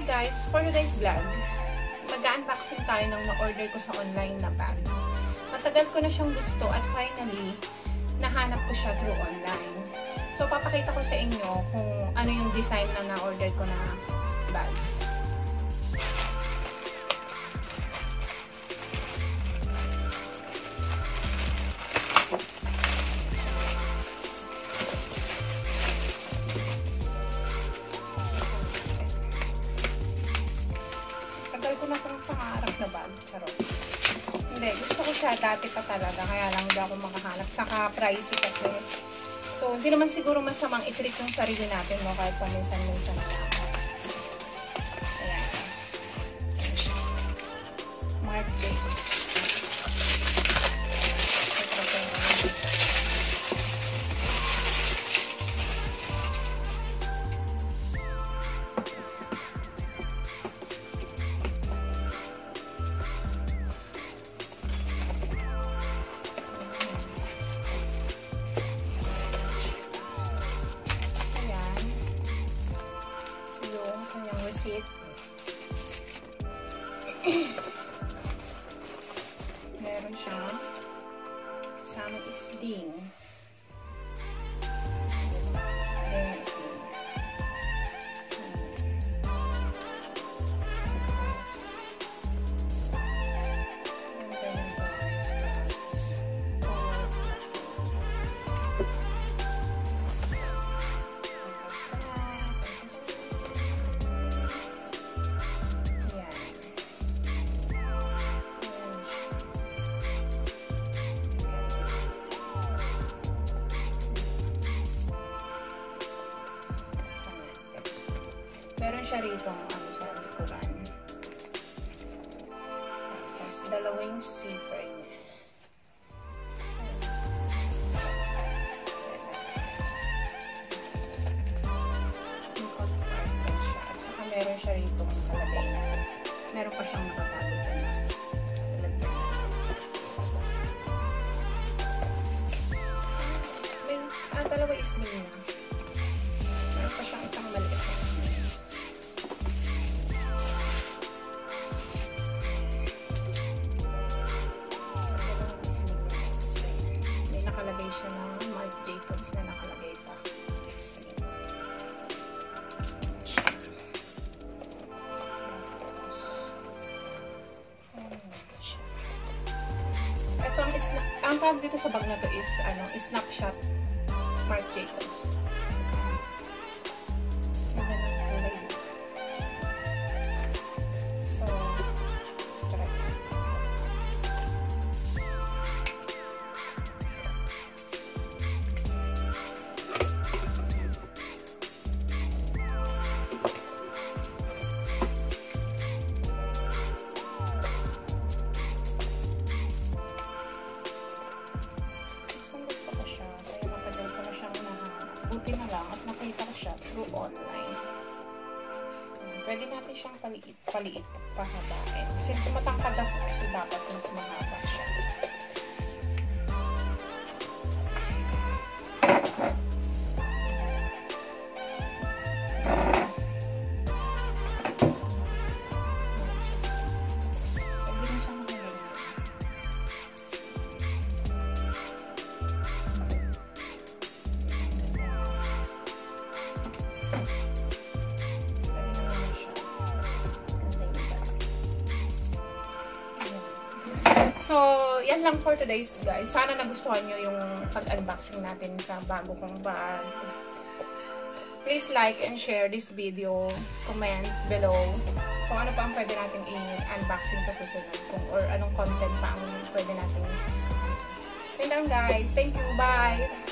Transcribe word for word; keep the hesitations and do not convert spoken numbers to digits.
Hi guys! For today's vlog, mag-unboxing tayo ng na-order ko sa online na bag. Matagal ko na siyang gusto at finally, nahanap ko siya through online. So, papakita ko sa inyo kung ano yung design na na-order ko na bag. Tagal ko na itong pangarap na bag. Charot. Hindi, gusto ko siya dati pa talaga. Kaya lang hindi ako makahanap. Saka pricey kasi. So, hindi naman siguro masamang i-treat yung sarili natin, no? Kahit paminsan-minsan na lang. Ayan. Ayan siya. MARC JACOBS. Kanyang receipt. Meron siyang kasama isling. Ayan yung isling. Meron siya rito ang ano sa likuran. Tapos, dalawa yung zipper niya. At saka meron siya rito ang kalagay na. Meron pa siyang nakatago na. Meron, ah, dalawa is niya. Meron pa siyang isang maliit na isling. Nakalagay siya ng MARC JACOBS na nakalagay sa isling. Ito ang isna ang tawag dito sa bag na to is ano, Snapshot MARC JACOBS. Buti na lang at nakita ko siya through online. Pwede natin siyang paliit, paliit pahabain. Since matangkad ako, so dapat mas mahaba siya. So, yan lang for today's guys. Sana nagustuhan nyo yung pag-unboxing natin sa bago kong bag. Please like and share this video. Comment below kung ano pa ang pwede natin i-unboxing sa susunod. Kung, or anong content pa ang pwede natin. Yun lang guys. Thank you. Bye!